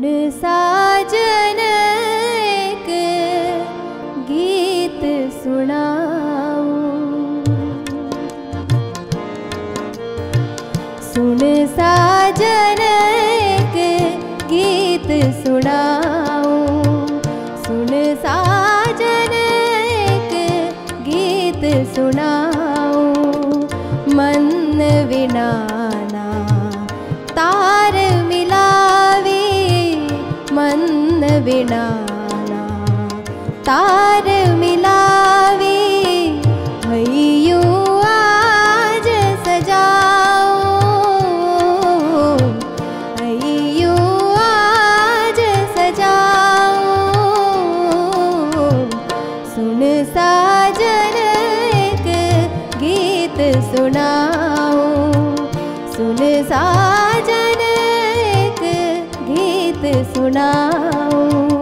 सुन साजन एक गीत सुनाऊं, सुन साजन एक गीत सुनाऊं, सुन साजन एक गीत सुनाऊं। मन विना ना तार मिलावे, मन विना ना तार मिलावे, भैयू आज सजाओ, भैयू आज सजाओ। सुन साजन एक गीत सुनाऊं, सुन साजन एक गीत सुनाऊं।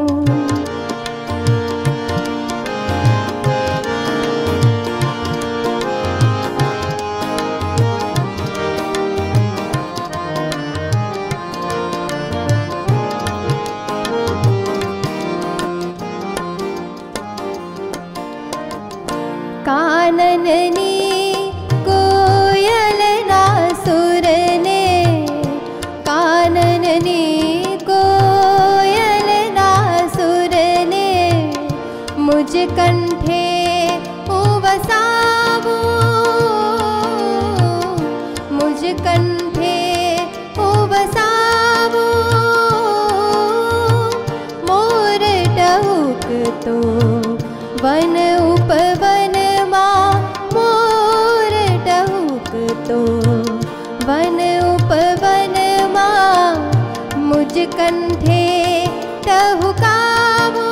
कानननी कोयल ना सुर ने, कानननी कोयल ना सुर ने, मुझ कंठे बसावो, मुझ कंठे बसावो। मोर टहुक तो वन उपवन माँ, मोर टहुक तो वन उपवन माँ, मुझ कंठे टहुकावो,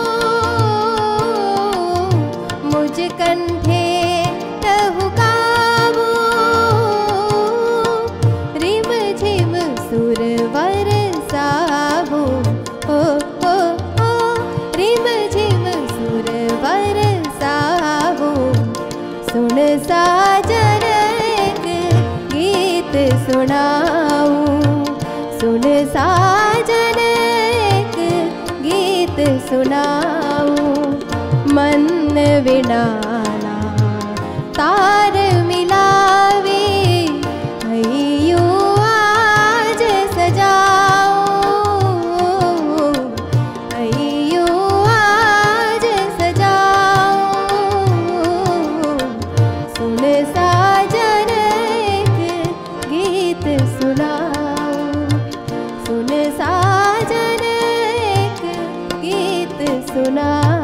मुझ कंठे टहुकावो। रिम झिम सुर बरसावो, हो हो हो, रिम झिम सुर बरसावो। सुन साजन एक गीत सुनाऊं, सुन साजन एक गीत सुनाऊं। मन विना ना तार मिलावे, भैयू आज सजाओ, भैयू आज सजाओ। सुन साजन एक गीत सुनाऊं, सुन साजन एक गीत सुनाऊं।